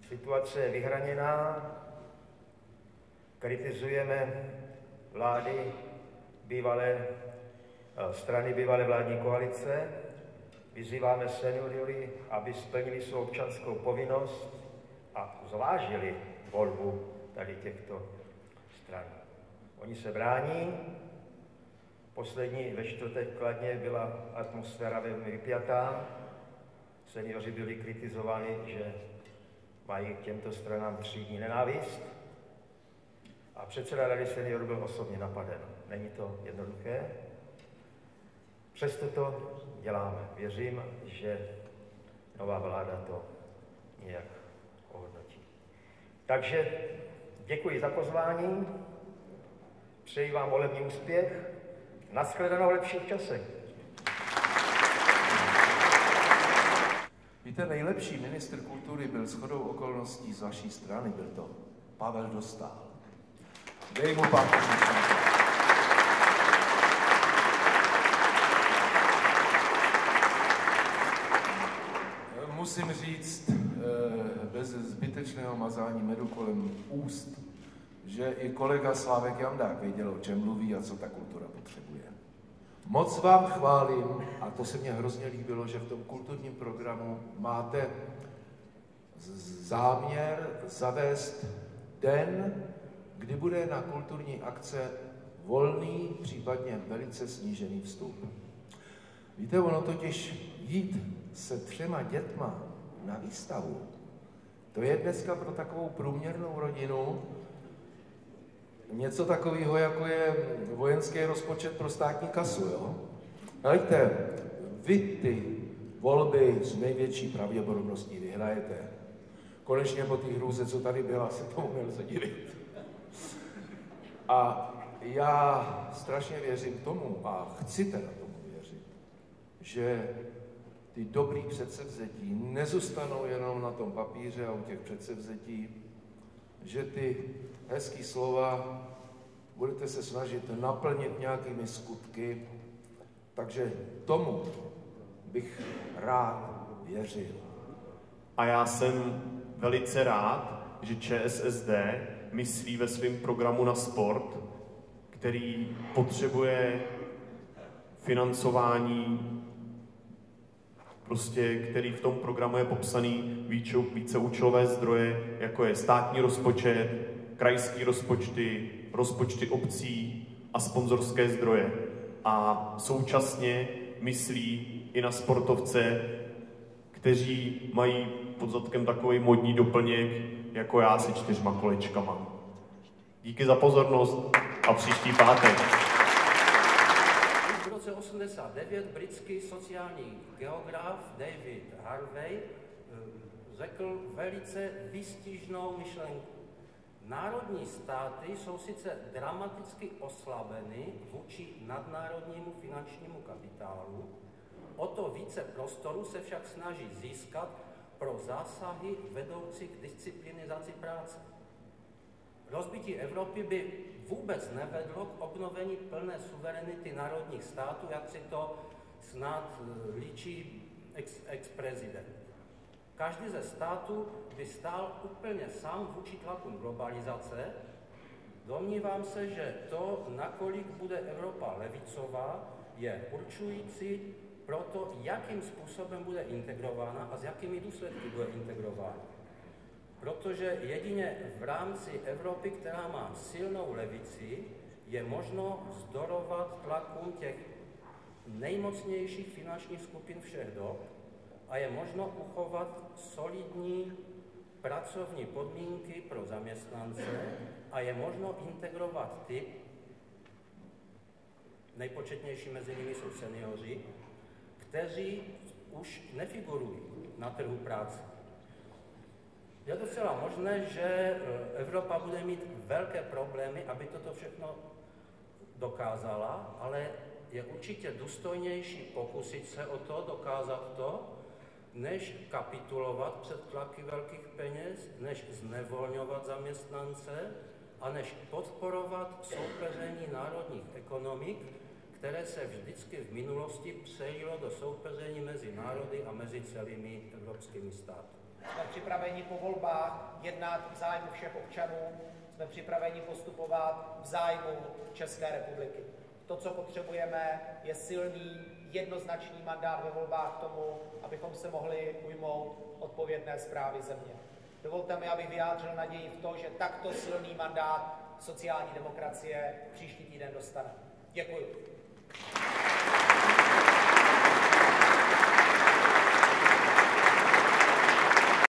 Situace je vyhraněná, kritizujeme vlády strany bývalé vládní koalice, vyzýváme seniory, aby splnili svou občanskou povinnost a zvážili volbu tady těchto stran. Oni se brání. Ve čtvrtek v Kladně byla atmosféra velmi vypjatá. Seniori byli kritizováni, že mají k těmto stranám třídní nenávist. A předseda Rady seniorů byl osobně napaden. Není to jednoduché. Přesto to děláme. Věřím, že nová vláda to nějak ohodnotí. Takže děkuji za pozvání, přeji vám volební úspěch, nashledanou v lepších časech. Víte, nejlepší ministr kultury byl shodou okolností z vaší strany, byl to Pavel Dostál. Dej mu pán Musím říct, bez zbytečného mazání medu kolem úst, že i kolega Slávek Jandák věděl, o čem mluví a co ta kultura potřebuje. Moc vám chválím, a to se mně hrozně líbilo, že v tom kulturním programu máte záměr zavést den, kdy bude na kulturní akce volný, případně velice snížený vstup. Víte, ono totiž jít se 3 dětma na výstavu, to je dneska pro takovou průměrnou rodinu něco takového, jako je vojenský rozpočet pro státní kasu, jo? Hejte, vy ty volby s největší pravděpodobností vyhrajete. Konečně po té hrůze, co tady byla, se tomu nelze divit. A já strašně věřím tomu, a chci teda tomu věřit, že ty dobrý předsevzetí nezůstanou jenom na tom papíře a u těch předsevzetí, že ty hezký slova budete se snažit naplnit nějakými skutky, takže tomu bych rád věřil. A já jsem velice rád, že ČSSD myslí ve svém programu na sport, který potřebuje financování, který v tom programu je popsaný víceúčelové zdroje, jako je státní rozpočet, krajský rozpočty, rozpočty obcí a sponzorské zdroje. A současně myslí i na sportovce, kteří mají pod zadkem takový modní doplněk, jako já se 4 kolečkama. Díky za pozornost a příští pátek. V roce 89 britský sociální geograf David Harvey řekl velice výstižnou myšlenku. Národní státy jsou sice dramaticky oslabeny vůči nadnárodnímu finančnímu kapitálu, o to více prostoru se však snaží získat pro zásahy vedoucí k disciplinizaci práce. Rozbití Evropy by vůbec nevedlo k obnovení plné suverenity národních států, jak si to snad líčí ex-prezident. Každý ze států by stál úplně sám vůči tlakům globalizace. Domnívám se, že to, nakolik bude Evropa levicová, je určující pro to, jakým způsobem bude integrována a s jakými důsledky bude integrována. Protože jedině v rámci Evropy, která má silnou levici, je možno vzdorovat tlakům těch nejmocnějších finančních skupin všech dob a je možno uchovat solidní pracovní podmínky pro zaměstnance a je možno integrovat ty, nejpočetnější mezi nimi jsou seniori, kteří už nefigurují na trhu práce. Je docela možné, že Evropa bude mít velké problémy, aby toto všechno dokázala, ale je určitě důstojnější pokusit se o to, dokázat to, než kapitulovat před tlaky velkých peněz, než znevolňovat zaměstnance a než podporovat soupeření národních ekonomik, které se vždycky v minulosti přejilo do soupeření mezi národy a mezi celými evropskými státy. Jsme připraveni po volbách jednat v zájmu všech občanů, jsme připraveni postupovat v zájmu České republiky. To, co potřebujeme, je silný, jednoznačný mandát ve volbách k tomu, abychom se mohli ujmout odpovědné správy země. Dovolte mi, abych vyjádřil naději v to, že takto silný mandát sociální demokracie příští týden dostane. Děkuji.